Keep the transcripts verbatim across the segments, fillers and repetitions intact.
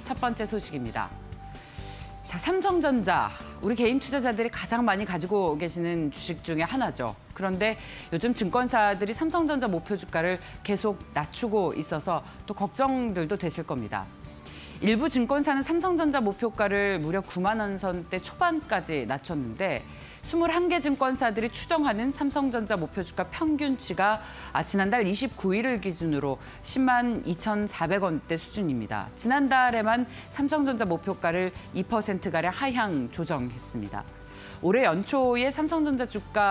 첫 번째 소식입니다. 자, 삼성전자, 우리 개인 투자자들이 가장 많이 가지고 계시는 주식 중에 하나죠. 그런데 요즘 증권사들이 삼성전자 목표 주가를 계속 낮추고 있어서 또 걱정들도 되실 겁니다. 일부 증권사는 삼성전자 목표가를 무려 구만 원 선대 초반까지 낮췄는데 이십일 개 증권사들이 추정하는 삼성전자 목표 주가 평균치가 지난달 이십구 일을 기준으로 십만 이천사백 원대 수준입니다. 지난달에만 삼성전자 목표가를 이 퍼센트가량 하향 조정했습니다. 올해 연초에 삼성전자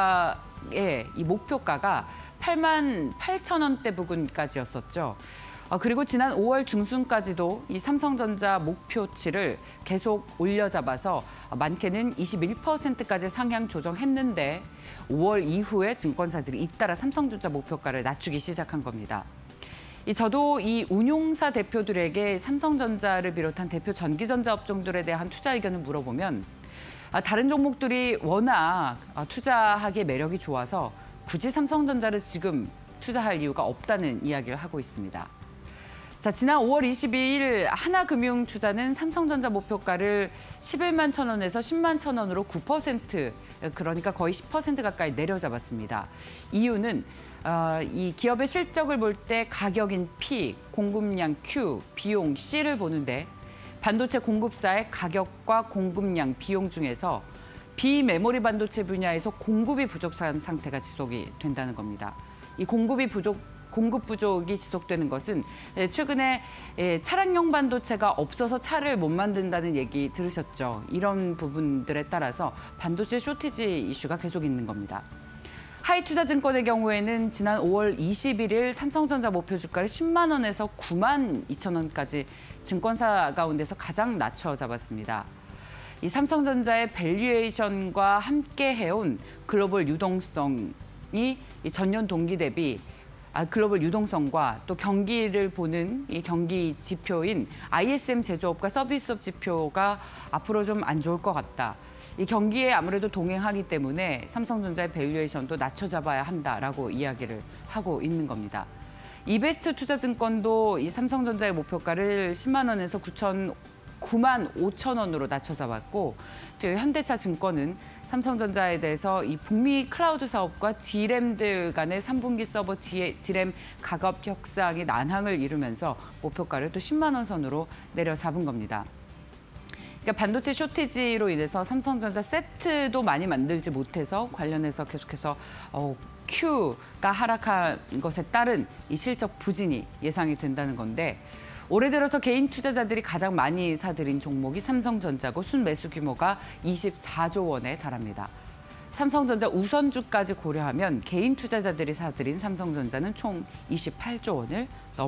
주가의 이 목표가가 팔만 팔천 원대 부근까지였었죠. 그리고 지난 오월 중순까지도 이 삼성전자 목표치를 계속 올려잡아서 많게는 이십일 퍼센트까지 상향 조정했는데 오월 이후에 증권사들이 잇따라 삼성전자 목표가를 낮추기 시작한 겁니다. 이 저도 이 운용사 대표들에게 삼성전자를 비롯한 대표 전기전자 업종들에 대한 투자 의견을 물어보면 다른 종목들이 워낙 투자하기에 매력이 좋아서 굳이 삼성전자를 지금 투자할 이유가 없다는 이야기를 하고 있습니다. 자, 지난 오월 이십이일 하나금융투자는 삼성전자 목표가를 십일만 천 원에서 십만 천 원으로 구 퍼센트, 그러니까 거의 십 퍼센트 가까이 내려잡았습니다. 이유는 어, 이 기업의 실적을 볼 때 가격인 P, 공급량 Q, 비용 C를 보는데 반도체 공급사의 가격과 공급량, 비용 중에서 비메모리 반도체 분야에서 공급이 부족한 상태가 지속이 된다는 겁니다. 이 공급이 부족 공급 부족이 지속되는 것은 최근에 차량용 반도체가 없어서 차를 못 만든다는 얘기 들으셨죠. 이런 부분들에 따라서 반도체 쇼티지 이슈가 계속 있는 겁니다. 하이투자증권의 경우에는 지난 오월 이십일일 삼성전자 목표 주가를 십만 원에서 구만 이천 원까지 증권사 가운데서 가장 낮춰 잡았습니다. 이 삼성전자의 밸류에이션과 함께 해온 글로벌 유동성이 이 전년 동기 대비 아, 글로벌 유동성과 또 경기를 보는 이 경기 지표인 아이에스엠 제조업과 서비스업 지표가 앞으로 좀 안 좋을 것 같다. 이 경기에 아무래도 동행하기 때문에 삼성전자의 밸류에이션도 낮춰잡아야 한다라고 이야기를 하고 있는 겁니다. 이베스트 투자증권도 이 삼성전자의 목표가를 십만 원에서 구만 오천 원으로 낮춰잡았고, 또 현대차 증권은 삼성전자에 대해서 이 북미 클라우드 사업과 디램들 간의 삼 분기 서버 디램 가격 협상이 난항을 이루면서 목표가를 또 십만 원 선으로 내려잡은 겁니다. 그러니까 반도체 쇼티지로 인해서 삼성전자 세트도 많이 만들지 못해서 관련해서 계속해서 어, Q가 하락한 것에 따른 이 실적 부진이 예상이 된다는 건데, 올해 들어서 개인 투자자들이 가장 많이 사들인 종목이 삼성전자고 순매수 규모가 이십사조 원에 달합니다. 삼성전자 우선주까지 고려하면 개인 투자자들이 사들인 삼성전자는 총 이십팔조 원을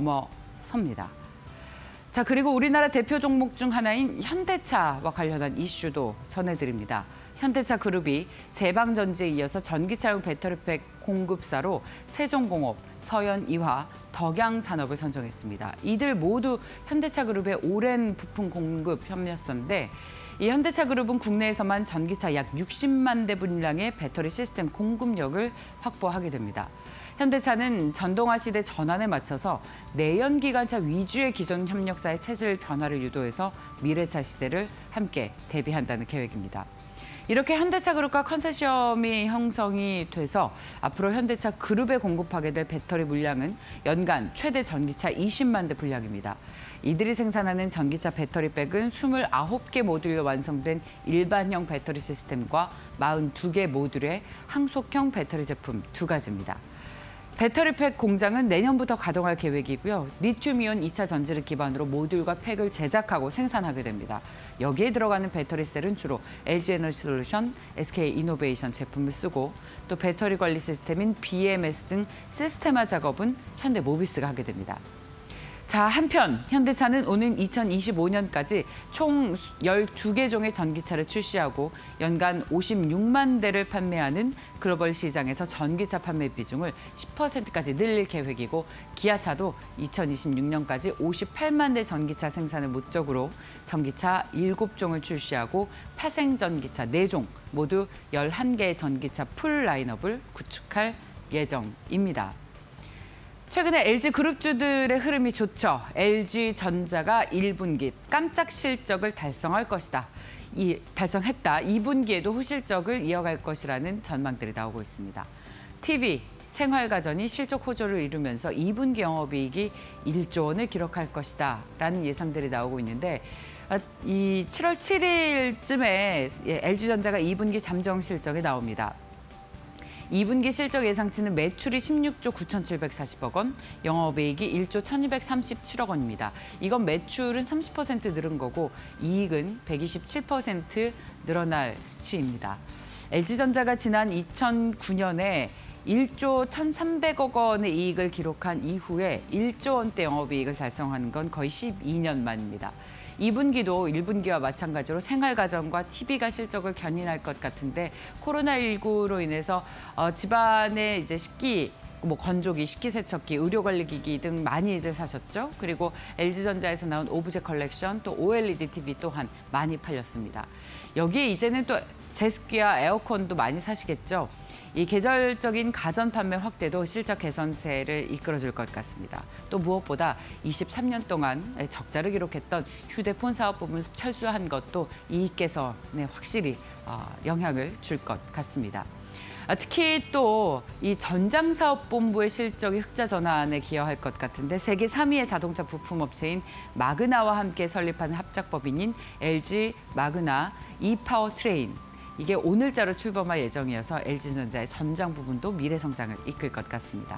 넘어섭니다. 자, 그리고 우리나라 대표 종목 중 하나인 현대차와 관련한 이슈도 전해드립니다. 현대차 그룹이 세방전지에 이어서 전기차용 배터리팩 공급사로 세종공업, 서현이화, 덕양산업을 선정했습니다. 이들 모두 현대차 그룹의 오랜 부품 공급 협력사인데, 이 현대차 그룹은 국내에서만 전기차 약 육십만 대 분량의 배터리 시스템 공급력을 확보하게 됩니다. 현대차는 전동화 시대 전환에 맞춰서 내연기관차 위주의 기존 협력사의 체질 변화를 유도해서 미래차 시대를 함께 대비한다는 계획입니다. 이렇게 현대차 그룹과 컨소시엄이 형성이 돼서 앞으로 현대차 그룹에 공급하게 될 배터리 물량은 연간 최대 전기차 이십만 대 분량입니다. 이들이 생산하는 전기차 배터리백은 이십구 개 모듈로 완성된 일반형 배터리 시스템과 사십이 개 모듈의 항속형 배터리 제품 두 가지입니다. 배터리팩 공장은 내년부터 가동할 계획이고요. 리튬이온 이 차 전지를 기반으로 모듈과 팩을 제작하고 생산하게 됩니다. 여기에 들어가는 배터리셀은 주로 엘지에너지솔루션, 에스케이이노베이션 제품을 쓰고, 또 배터리 관리 시스템인 비엠에스 등 시스테마 작업은 현대모비스가 하게 됩니다. 자, 한편 현대차는 오는 이천이십오 년까지 총 열두 개 종의 전기차를 출시하고 연간 오십육만 대를 판매하는 글로벌 시장에서 전기차 판매 비중을 십 퍼센트까지 늘릴 계획이고, 기아차도 이천이십육 년까지 오십팔만 대 전기차 생산을 목적으로 전기차 일곱 종을 출시하고 파생 전기차 네 종, 모두 열한 개의 전기차 풀 라인업을 구축할 예정입니다. 최근에 엘지그룹주들의 흐름이 좋죠. 엘지전자가 일 분기 깜짝 실적을 달성할 것이다. 이, 달성했다. 이 분기에도 후실적을 이어갈 것이라는 전망들이 나오고 있습니다. 티비, 생활가전이 실적 호조를 이루면서 이 분기 영업이익이 일조 원을 기록할 것이다. 라는 예상들이 나오고 있는데 이 칠월 칠일쯤에 엘지전자가 이 분기 잠정 실적이 나옵니다. 이 분기 실적 예상치는 매출이 십육조 구천칠백사십억 원, 영업이익이 일조 천이백삼십칠억 원입니다. 이건 매출은 삼십 퍼센트 늘은 거고 이익은 백이십칠 퍼센트 늘어날 수치입니다. 엘지전자가 지난 이천구 년에 일조 천삼백억 원의 이익을 기록한 이후에 일조 원대 영업이익을 달성한 건 거의 십이 년 만입니다. 이 분기도 일 분기와 마찬가지로 생활가전과 티비가 실적을 견인할 것 같은데 코로나십구로 인해서 어, 집안에 이제 식기, 뭐 건조기, 식기세척기, 의료관리기기 등 많이들 사셨죠. 그리고 엘지전자에서 나온 오브제 컬렉션, 또 오엘이디 티비 또한 많이 팔렸습니다. 여기에 이제는 또 제습기와 에어컨도 많이 사시겠죠. 이 계절적인 가전 판매 확대도 실적 개선세를 이끌어줄 것 같습니다. 또 무엇보다 이십삼 년 동안 적자를 기록했던 휴대폰 사업 부분 철수한 것도 이익 개선에 확실히 영향을 줄 것 같습니다. 특히 또 이 전장사업본부의 실적이 흑자 전환에 기여할 것 같은데 세계 삼 위의 자동차 부품업체인 마그나와 함께 설립한 합작법인인 엘지 마그나 이파워트레인. 이게 오늘자로 출범할 예정이어서 엘지전자의 전장 부분도 미래 성장을 이끌 것 같습니다.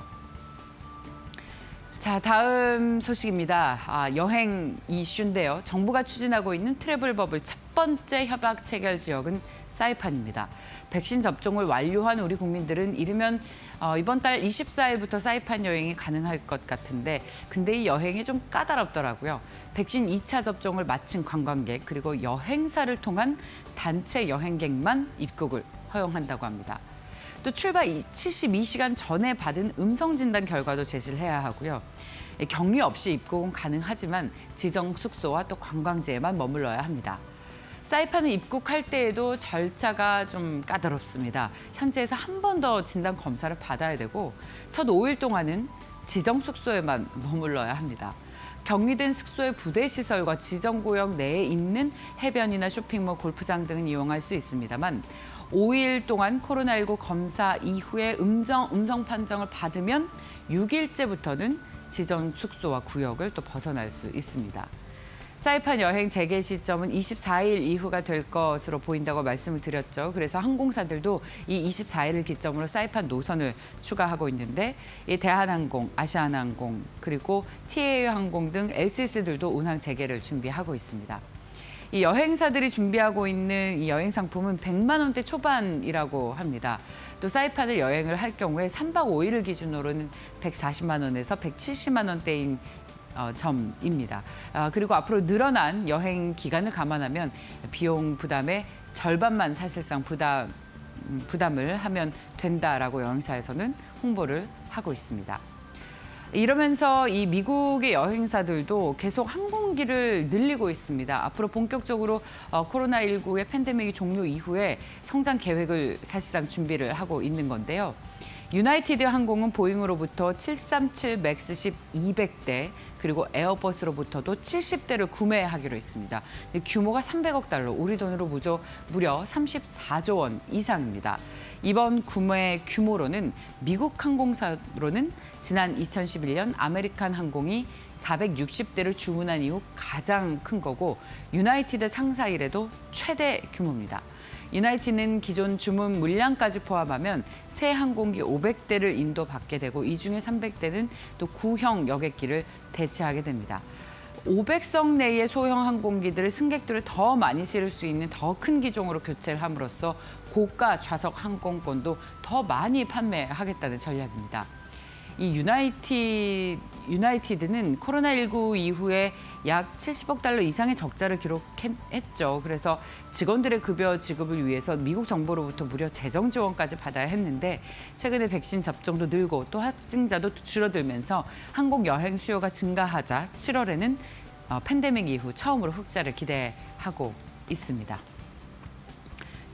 자, 다음 소식입니다. 아, 여행 이슈인데요. 정부가 추진하고 있는 트래블 버블 첫 번째 협약 체결 지역은 사이판입니다. 백신 접종을 완료한 우리 국민들은 이르면 어, 이번 달 이십사일부터 사이판 여행이 가능할 것 같은데 근데 이 여행이 좀 까다롭더라고요. 백신 이 차 접종을 마친 관광객 그리고 여행사를 통한 단체 여행객만 입국을 허용한다고 합니다. 또 출발 칠십이 시간 전에 받은 음성 진단 결과도 제시를 해야 하고요. 격리 없이 입국은 가능하지만 지정 숙소와 또 관광지에만 머물러야 합니다. 사이판을 입국할 때에도 절차가 좀 까다롭습니다. 현지에서 한 번 더 진단 검사를 받아야 되고 첫 오 일 동안은 지정 숙소에만 머물러야 합니다. 격리된 숙소의 부대 시설과 지정 구역 내에 있는 해변이나 쇼핑몰, 골프장 등은 이용할 수 있습니다만 오 일 동안 코로나십구 검사 이후에 음정, 음성 판정을 받으면 육 일째부터는 지정 숙소와 구역을 또 벗어날 수 있습니다. 사이판 여행 재개 시점은 이십사일 이후가 될 것으로 보인다고 말씀을 드렸죠. 그래서 항공사들도 이 이십사일을 기점으로 사이판 노선을 추가하고 있는데 이 대한항공, 아시아나항공, 그리고 티에이유항공 등 엘씨씨들도 운항 재개를 준비하고 있습니다. 이 여행사들이 준비하고 있는 이 여행 상품은 백만 원대 초반이라고 합니다. 또 사이판을 여행을 할 경우에 삼 박 오 일을 기준으로는 백사십만 원에서 백칠십만 원대인 어, 점입니다. 아, 그리고 앞으로 늘어난 여행 기간을 감안하면 비용 부담의 절반만 사실상 부담, 부담을 하면 된다라고 여행사에서는 홍보를 하고 있습니다. 이러면서 이 미국의 여행사들도 계속 항공기를 늘리고 있습니다. 앞으로 본격적으로 어, 코로나십구의 팬데믹이 종료 이후에 성장 계획을 사실상 준비를 하고 있는 건데요. 유나이티드 항공은 보잉으로부터 칠삼칠 맥스십 이백 대 그리고 에어버스로부터도 칠십 대를 구매하기로 했습니다. 규모가 삼백억 달러, 우리 돈으로 무려, 무려 삼십사조 원 이상입니다. 이번 구매 규모로는 미국 항공사로는 지난 이천십일 년 아메리칸 항공이 사백육십 대를 주문한 이후 가장 큰 거고 유나이티드 상사 이래도 최대 규모입니다. 유나이티드는 기존 주문 물량까지 포함하면 새 항공기 오백 대를 인도받게 되고 이 중에 삼백 대는 또 구형 여객기를 대체하게 됩니다. 오백 석 내의 소형 항공기들을 승객들을 더 많이 실을 수 있는 더 큰 기종으로 교체를 함으로써 고가 좌석 항공권도 더 많이 판매하겠다는 전략입니다. 이 유나이티, 유나이티드는 코로나십구 이후에 약 칠십억 달러 이상의 적자를 기록했죠. 그래서 직원들의 급여 지급을 위해서 미국 정부로부터 무려 재정 지원까지 받아야 했는데 최근에 백신 접종도 늘고 또 확진자도 줄어들면서 항공 여행 수요가 증가하자 칠월에는 어, 팬데믹 이후 처음으로 흑자를 기대하고 있습니다.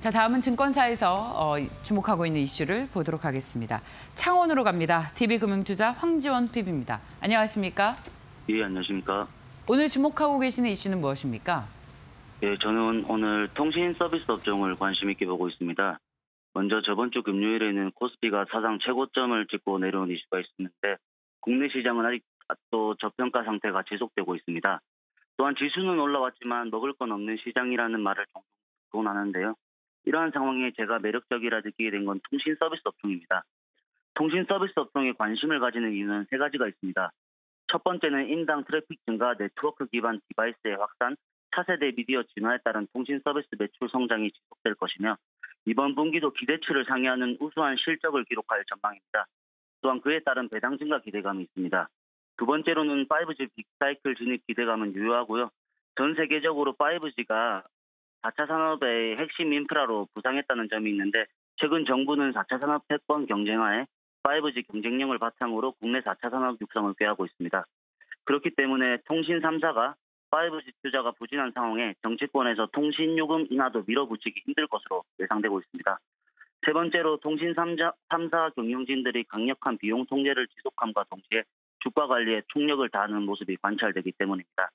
자, 다음은 증권사에서 어, 주목하고 있는 이슈를 보도록 하겠습니다. 창원으로 갑니다. 티비금융투자 황지원 피비입니다. 안녕하십니까? 예, 안녕하십니까? 오늘 주목하고 계시는 이슈는 무엇입니까? 예, 저는 오늘 통신 서비스 업종을 관심 있게 보고 있습니다. 먼저 저번 주 금요일에는 코스피가 사상 최고점을 찍고 내려온 이슈가 있었는데 국내 시장은 아직도 저평가 상태가 지속되고 있습니다. 또한 지수는 올라왔지만 먹을 건 없는 시장이라는 말을 종종 듣곤 하는데요. 이러한 상황에 제가 매력적이라 느끼게 된 건 통신 서비스 업종입니다. 통신 서비스 업종에 관심을 가지는 이유는 세 가지가 있습니다. 첫 번째는 인당 트래픽 증가, 네트워크 기반 디바이스의 확산, 차세대 미디어 진화에 따른 통신 서비스 매출 성장이 지속될 것이며 이번 분기도 기대치를 상회하는 우수한 실적을 기록할 전망입니다. 또한 그에 따른 배당 증가 기대감이 있습니다. 두 번째로는 파이브지 빅사이클 진입 기대감은 유효하고요. 전 세계적으로 파이브지가 사 차 산업의 핵심 인프라로 부상했다는 점이 있는데 최근 정부는 사 차 산업 패권 경쟁하에 파이브지 경쟁력을 바탕으로 국내 사 차 산업 육성을 꾀하고 있습니다. 그렇기 때문에 통신 삼 사가 파이브지 투자가 부진한 상황에 정치권에서 통신요금 인하도 밀어붙이기 힘들 것으로 예상되고 있습니다. 세 번째로 통신 삼 사 경영진들이 강력한 비용 통제를 지속함과 동시에 주가 관리에 총력을 다하는 모습이 관찰되기 때문입니다.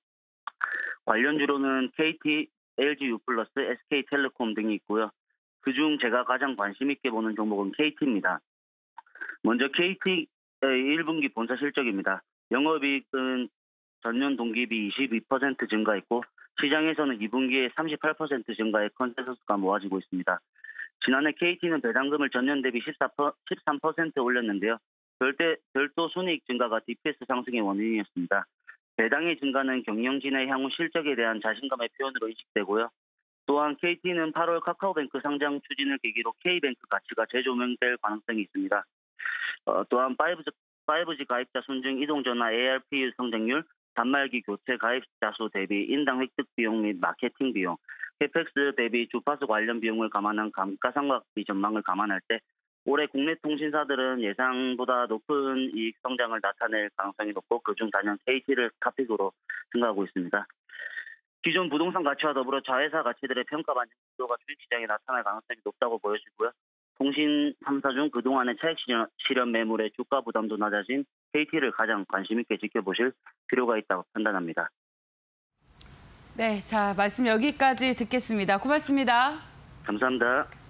관련주로는 케이티, 엘지유 플러스, 에스케이텔레콤 등이 있고요. 그중 제가 가장 관심 있게 보는 종목은 케이티입니다. 먼저 케이티의 일 분기 본사 실적입니다. 영업이익은 전년 동기비 이십이 퍼센트 증가했고 시장에서는 이 분기에 삼십팔 퍼센트 증가의 컨센서스가 모아지고 있습니다. 지난해 케이티는 배당금을 전년 대비 십삼 퍼센트 올렸는데요. 별대, 별도 순이익 증가가 디피에스 상승의 원인이었습니다. 배당의 증가는 경영진의 향후 실적에 대한 자신감의 표현으로 인식되고요. 또한 케이티는 팔월 카카오뱅크 상장 추진을 계기로 K뱅크 가치가 재조명될 가능성이 있습니다. 어, 또한 파이브지, 파이브지 가입자 순증 이동전화 에이알피유 성장률, 단말기 교체 가입자 수 대비 인당 획득 비용 및 마케팅 비용, 캐펙스 대비 주파수 관련 비용을 감안한 감가상각비 전망을 감안할 때 올해 국내 통신사들은 예상보다 높은 이익 성장을 나타낼 가능성이 높고 그중 단연 케이티를 탑픽으로 생각하고 있습니다. 기존 부동산 가치와 더불어 자회사 가치들의 평가 반영 속도가 주식시장에 나타날 가능성이 높다고 보여지고요. 통신 삼 사 중 그동안의 차익 실현 매물의 주가 부담도 낮아진 케이티를 가장 관심 있게 지켜보실 필요가 있다고 판단합니다. 네, 자 말씀 여기까지 듣겠습니다. 고맙습니다. 감사합니다.